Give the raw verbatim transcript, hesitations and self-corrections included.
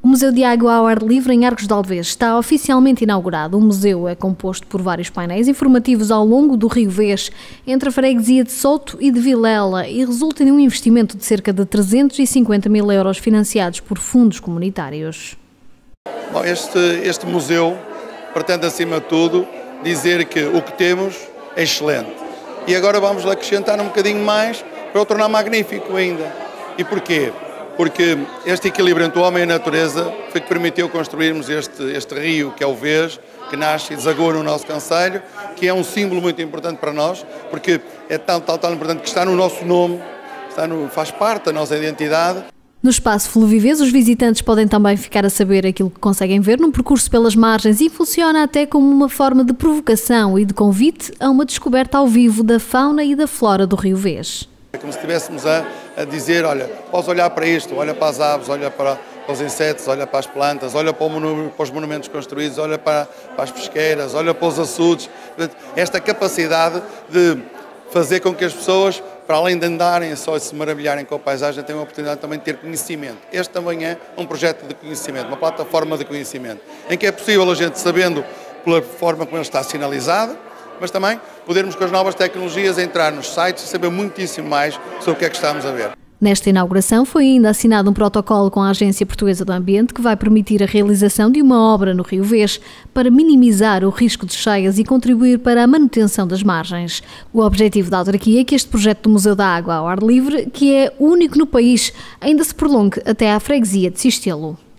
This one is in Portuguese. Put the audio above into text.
O Museu de Água ao Ar Livre em Arcos de Alvês está oficialmente inaugurado. O museu é composto por vários painéis informativos ao longo do Rio Vês, entre a freguesia de Souto e de Vilela, e resulta em um investimento de cerca de trezentos e cinquenta mil euros financiados por fundos comunitários. Bom, este, este museu pretende, acima de tudo, dizer que o que temos é excelente. E agora vamos acrescentar um bocadinho mais para o tornar magnífico ainda. E porquê? Porque este equilíbrio entre o homem e a natureza foi que permitiu construirmos este, este rio, que é o Vês, que nasce e desagoa no nosso concelho, que é um símbolo muito importante para nós, porque é tão, tão, tão importante que está no nosso nome, está no, faz parte da nossa identidade. No espaço Fluvivês, os visitantes podem também ficar a saber aquilo que conseguem ver num percurso pelas margens e funciona até como uma forma de provocação e de convite a uma descoberta ao vivo da fauna e da flora do Rio Vês. É como se estivéssemos a, a dizer, olha, podes olhar para isto, olha para as aves, olha para, para os insetos, olha para as plantas, olha para, o, para os monumentos construídos, olha para, para as pesqueiras, olha para os açudes. Esta capacidade de fazer com que as pessoas, para além de andarem só e se maravilharem com a paisagem, tenham a oportunidade também de ter conhecimento. Este também é um projeto de conhecimento, uma plataforma de conhecimento, em que é possível a gente, sabendo pela forma como ele está sinalizado, mas também podermos com as novas tecnologias entrar nos sites e saber muitíssimo mais sobre o que é que estamos a ver. Nesta inauguração foi ainda assinado um protocolo com a Agência Portuguesa do Ambiente que vai permitir a realização de uma obra no Rio Vês para minimizar o risco de cheias e contribuir para a manutenção das margens. O objetivo da autarquia é que este projeto do Museu da Água ao Ar Livre, que é único no país, ainda se prolongue até à freguesia de Sistelo.